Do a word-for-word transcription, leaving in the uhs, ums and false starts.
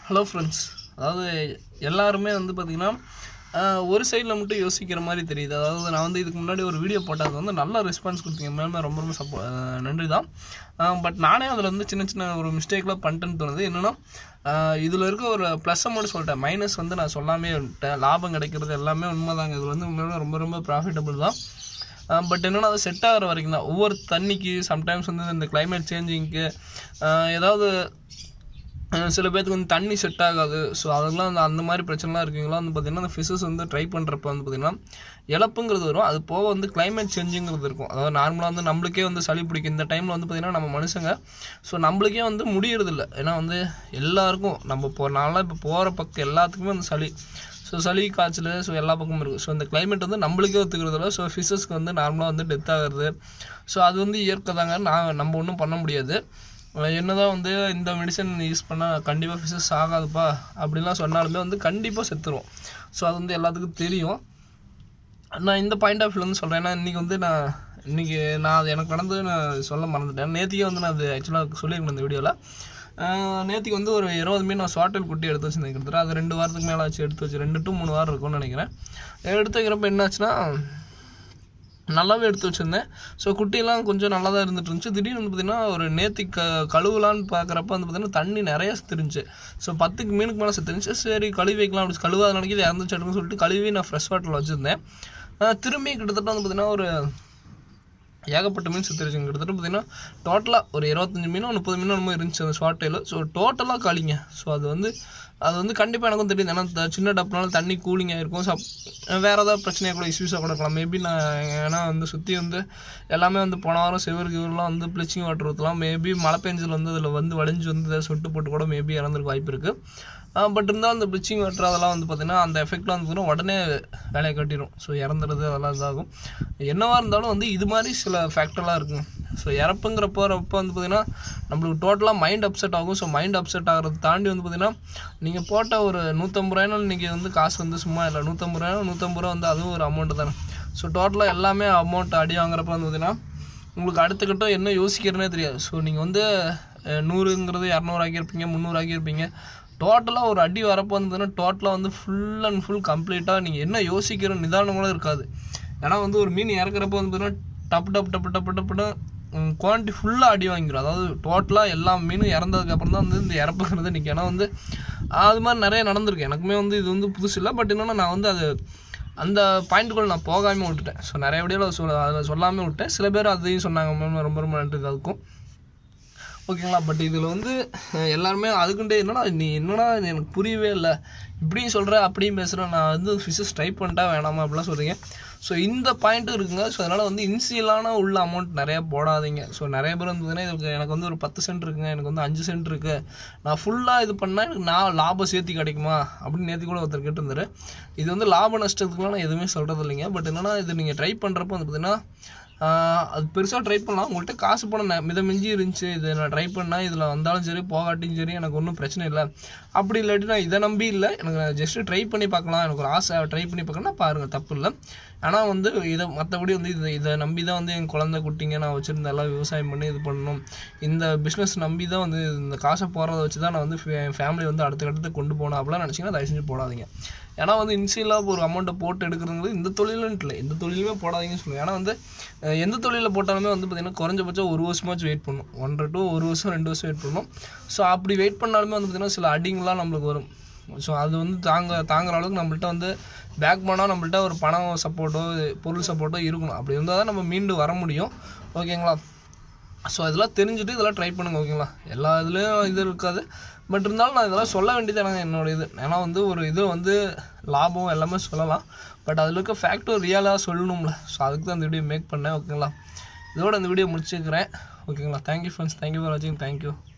Hello friends. அதாவது எல்லாருமே வந்து பார்த்திங்கன்னா ஒரு சைடில் மட்டும் யோசிக்கிற மாதிரி தெரியுது. அதாவது நான் வந்து இதுக்கு முன்னாடி ஒரு வீடியோ போட்டது வந்து நல்ல ரெஸ்பான்ஸ் கொடுத்தீங்க, மேலே ரொம்ப ரொம்ப சப்போ நன்றி தான். பட் நானே அதில் வந்து சின்ன சின்ன ஒரு மிஸ்டேக்லாம் பண்ணிட்டேன்னு தோணுது. என்னென்னா இதில் இருக்க ஒரு ப்ளஸ்ஸை மட்டும் சொல்லிட்டேன், மைனஸ் வந்து நான் சொல்லாமே விட்டேன். லாபம் கிடைக்கிறது எல்லாமே உண்மை தாங்க, இது வந்து உண்மையிலே ரொம்ப ரொம்ப ப்ராஃபிட்டபிள் தான். பட் என்னென்னா அது செட் ஆகிற வரைக்கும் தான். ஒவ்வொரு தண்ணிக்கு சம்டைம்ஸ் வந்து இந்த கிளைமேட் சேஞ்சிங்க்கு ஏதாவது சில பேருக்கு வந்து தண்ணி செட் ஆகாது. ஸோ அதெல்லாம் அந்த அந்த மாதிரி பிரச்சனைலாம் இருக்குங்களா வந்து பார்த்திங்கன்னா அந்த ஃபிஷஸ் வந்து ட்ரை பண்ணுறப்ப வந்து பார்த்திங்கன்னா இழப்புங்கிறது வரும். அது போக வந்து கிளைமேட் சேஞ்சுங்கிறது இருக்கும். அதாவது நார்மலாக வந்து நம்மளுக்கே வந்து சளி பிடிக்கும் இந்த டைமில் வந்து பார்த்திங்கன்னா நம்ம மனுஷங்க. ஸோ நம்மளுக்கே வந்து முடியறதில்ல. ஏன்னா வந்து எல்லாருக்கும் நம்ம இப்போ நான்லாம் இப்போ போகிற பக்கம் எல்லாத்துக்குமே வந்து சளி. ஸோ சளி காய்ச்சல் ஸோ எல்லா பக்கமும் இருக்குது. ஸோ இந்த கிளைமேட் வந்து நம்மளுக்கே ஒத்துக்கிறதில்ல. ஸோ ஃபிஷஸ்க்கு வந்து நார்மலாக வந்து டெத் ஆகிறது. ஸோ அது வந்து இயற்கை தாங்க, நான் நம்ம ஒன்றும் பண்ண முடியாது. என்ன தான் வந்து இந்த மெடிசன் யூஸ் பண்ணால் கண்டிப்பாக ஃபிஷஸ் ஆகாதுப்பா அப்படிலாம் சொன்னாலுமே வந்து கண்டிப்பாக செத்துரும். ஸோ அது வந்து எல்லாத்துக்கும் தெரியும். நான் இந்த பாயிண்ட் ஆஃப் வியூ வந்து சொல்கிறேன். ஏன்னா இன்றைக்கி வந்து நான் இன்றைக்கி நான் அது எனக்கு நடந்து நான் சொல்ல மறந்துட்டேன். நேற்றுக்கே வந்து நான் அது ஆக்சுவலாக சொல்லியிருக்கேன் இந்த வீடியோவில். நேற்றுக்கு வந்து ஒரு இருபது மீன் நான் ஷார்ட்டில் குட்டி எடுத்து வச்சுருந்தேன். கிட்டத்தட்ட அது ரெண்டு வாரத்துக்கு மேலே ஆச்சு எடுத்து வச்சு, ரெண்டு டு மூணு வாரம் இருக்கும்னு நினைக்கிறேன். எடுத்து வைக்கிறப்ப என்ன ஆச்சுன்னா நல்லாவே எடுத்து வச்சுருந்தேன். ஸோ குட்டியெல்லாம் கொஞ்சம் நல்லா தான் இருந்துட்டு இருந்துச்சு. திடீர்னு வந்து பார்த்திங்கன்னா ஒரு நேற்று க கழுவலான்னு பார்க்குறப்ப வந்து பார்த்திங்கன்னா தண்ணி நிறையா செத்துருந்துச்சு. ஸோ பத்துக்கு மீனுக்கு மேலே செத்துருந்துச்சு. சரி கழுவி வைக்கலாம் அப்படி கழுவாத நினைக்கிது இறந்துச்சு அப்படின்னு சொல்லிட்டு கழுவி நான் ஃப்ரெஷ் வாட்டரில் வச்சுருந்தேன். திரும்பி கிட்டத்தட்ட வந்து பார்த்திங்கன்னா ஒரு ஏகப்பட்ட மீன் செத்துருச்சுங்க. கிட்டத்தட்ட பார்த்திங்கன்னா டோட்டலாக ஒரு இருபத்தஞ்சி மீனோ முப்பது மீனோ நம்ம இருந்துச்சு அந்த ஷார்ட் டைல். ஸோ டோட்டலாக காலிங்க. ஸோ அது வந்து அது வந்து கண்டிப்பாக எனக்கும் தெரியுது. ஏன்னா சின்ன டப்புனால தண்ணி கூலிங்காக இருக்கும். சப் வேறு ஏதாவது பிரச்சனையாக கூட இஷ்யூஸாக கூட இருக்கலாம் மேபி. நான் ஏன்னா வந்து சுற்றி வந்து எல்லாமே வந்து போன வாரம் செவருக்கு இவரெலாம் வந்து ப்ளீச்சிங் வாட்டர் ஊற்றலாம். மேபி மழை பெஞ்சல் வந்து அதில் வந்து வடிஞ்சு வந்து சொட்டு போட்டு கூட மேபி இறந்துருக்கு வாய்ப்பு இருக்குது. பட் இருந்தாலும் அந்த ப்ளீச்சிங் வாட்டர் அதெல்லாம் வந்து பார்த்திங்கன்னா அந்த எஃபெக்ட்லாம் வந்து பார்த்திங்கன்னா உடனே வேலையை கட்டிடும். ஸோ இறந்துறது அதெல்லாம் இதாகும். என்னவாக இருந்தாலும் வந்து இது மாதிரி சில ஃபேக்டர்லாம் இருக்குங்க. ஸோ இறப்புங்கிற போகிறப்ப வந்து பார்த்திங்கன்னா நம்மளுக்கு டோட்டலாக மைண்ட் அப்செட் ஆகும். ஸோ மைண்ட் அப்செட் ஆகிறத தாண்டி வந்து பார்த்திங்கன்னா நீங்கள் போட்ட ஒரு நூற்றம்பது ரூபாயினாலும் இன்றைக்கி வந்து காசு வந்து சும்மா இல்லை. நூற்றம்பது ரூபாய் நூற்றம்பது ரூபா வந்து அதுவும் ஒரு அமௌண்ட்டு தானே. ஸோ டோட்டலாக எல்லாமே அமௌண்ட் அடி வாங்குறப்ப வந்து பார்த்திங்கன்னா உங்களுக்கு அடுத்த கட்டம் என்ன யோசிக்கிறேனே தெரியாது. ஸோ நீங்கள் வந்து நூறுங்கிறது இரநூறு ஆக்கியிருப்பீங்க, முந்நூறு ஆக்கியிருப்பீங்க. டோட்டலாக ஒரு அடி வரப்போ வந்து பார்த்திங்கன்னா டோட்டலாக வந்து ஃபுல் அண்ட் ஃபுல் கம்ப்ளீட்டாக நீங்கள் என்ன யோசிக்கிற நிதானம் கூட இருக்காது. ஏன்னா வந்து ஒரு மீன் இறக்குறப்போ வந்து பார்த்திங்கன்னா டப்பு டப்பு டப்பு டப்பு டப்புன்னு குவான்டிட்டி ஃபுல்லாக அடி வாங்கிடும். அதாவது டோட்டலாக எல்லா மீனும் இறந்ததுக்கப்புறம் தான் வந்து இந்த இறப்புங்கிறது நிற்கும். ஏன்னா வந்து அது மாதிரி நிறைய நடந்திருக்கு. எனக்குமே வந்து இது வந்து புதுசு இல்லை. பட் என்னென்னா நான் வந்து அது அந்த பாயிண்ட்டுக்குள்ளே நான் போகாமல் விட்டுட்டேன். ஸோ நிறைய வீடியோவில் சொல்ல அதில் சொல்லாமல் விட்டேன். சில பேர் அதையும் சொன்னாங்க, ரொம்ப ரொம்ப நன்றி அதுக்கும். ஓகேங்களா. பட் இதில் வந்து எல்லாருமே அதுக்குண்டே என்னன்னா நீ என்னன்னா எனக்கு புரியவே இல்லை, இப்படியும் சொல்கிற அப்படியும் பேசுகிறேன், நான் வந்து ஃபிஷஸ் ட்ரை பண்ணிட்டா வேணாமா அப்படிலாம் சொல்கிறீங்க. ஸோ இந்த பாயிண்ட்டும் இருக்குங்க. ஸோ அதனால் வந்து இன்சியலான உள்ள அமௌண்ட் நிறையா போடாதீங்க. ஸோ நிறைய பேர் வந்து இதுக்கு எனக்கு வந்து ஒரு பத்து சென்ட் இருக்குங்க, எனக்கு வந்து அஞ்சு சென்ட் இருக்குது, நான் ஃபுல்லாக இது பண்ணால் எனக்கு நான் லாபம் சேர்த்தி கிடைக்குமா அப்படின்னு நேற்று கூட ஒருத்தர் கேட்டிருந்தாரு. இது வந்து லாப நஷ்டத்துக்குலாம் நான் எதுவுமே சொல்கிறது இல்லைங்க. பட் என்னென்னா இது நீங்கள் ட்ரை பண்ணுறப்போ வந்து பார்த்திங்கன்னா அது பெருசாக ட்ரை பண்ணலாம். உங்கள்கிட்ட காசு பணம் மித மிஞ்சி இருந்துச்சு, இது நான் ட்ரை பண்ணால் இதில் வந்தாலும் சரி போகாட்டியும் சரி எனக்கு ஒன்றும் பிரச்சனை இல்லை. அப்படி இல்லாட்டி நான் இதை நம்பி இல்லை, எனக்கு நான் ஜஸ்ட்டு ட்ரை பண்ணி பார்க்கலாம், எனக்கு ஒரு ஆசை ட்ரை பண்ணி பார்க்கணும்னா பாருங்கள், தப்பு இல்லை. ஆனால் வந்து இதை மற்றபடி வந்து இதை இதை நம்பி தான் வந்து என் குழந்தை குட்டிங்க நான் வச்சுருந்த எல்லாம் விவசாயம் பண்ணி இது பண்ணணும், இந்த பிஸ்னஸ் நம்பி தான் வந்து இந்த காசை போடுறத வச்சு தான் நான் வந்து என் ஃபேமிலி வந்து அடுத்த கட்டத்துக்கு கொண்டு போகணும் அப்படிலாம் நினச்சிங்கன்னா தயவு செஞ்சு போடாதீங்க. ஏன்னா வந்து இன்சியலாக ஒரு அமௌண்ட்டை போட்டு எடுக்கிறதுங்கிறது இந்த தொழிலுன்ட்டு இல்லை, எந்த தொழிலுமே போடாதீங்கன்னு சொல்லுவேன். ஏன்னா வந்து எந்த தொழிலில் போட்டாலுமே வந்து பார்த்திங்கன்னா குறைஞ்சபட்சம் ஒரு வருஷமாச்சும் வெயிட் பண்ணணும், ஒன்றரை டு ஒரு வருஷம் ரெண்டு வருஷம் வெயிட் பண்ணணும். ஸோ அப்படி வெயிட் பண்ணாலுமே வந்து பார்த்திங்கன்னா சில அடிங்கெலாம் நம்மளுக்கு வரும். ஸோ அது வந்து தாங்க தாங்குற அளவுக்கு நம்மள்ட்ட வந்து பேக் பண்ணால் நம்மள்ட்ட ஒரு பணம் சப்போர்ட்டோ பொருள் சப்போர்ட்டோ இருக்கணும். அப்படி இருந்தால் தான் நம்ம மீண்டு வர முடியும். ஓகேங்களா. ஸோ இதெல்லாம் தெரிஞ்சுட்டு இதெல்லாம் ட்ரை பண்ணுங்க. ஓகேங்களா. எல்லா இதுலேயும் இது இருக்காது. பட் இருந்தாலும் நான் இதெல்லாம் சொல்ல வேண்டியது எனக்கு என்னோடய இது. ஏன்னா வந்து ஒரு இது வந்து லாபம் எல்லாமே சொல்லலாம், பட் அதில் இருக்க ஃபேக்டர் ரியலாக சொல்லணும்ல. ஸோ அதுக்கு தான் அந்த வீடியோ மேக் பண்ணேன். ஓகேங்களா. இதோட அந்த வீடியோ முடிச்சுக்கிறேன். ஓகேங்களா. தேங்க்யூ ஃப்ரெண்ட்ஸ், தேங்க்யூ ஃபார் வாட்சிங், தேங்க்யூ.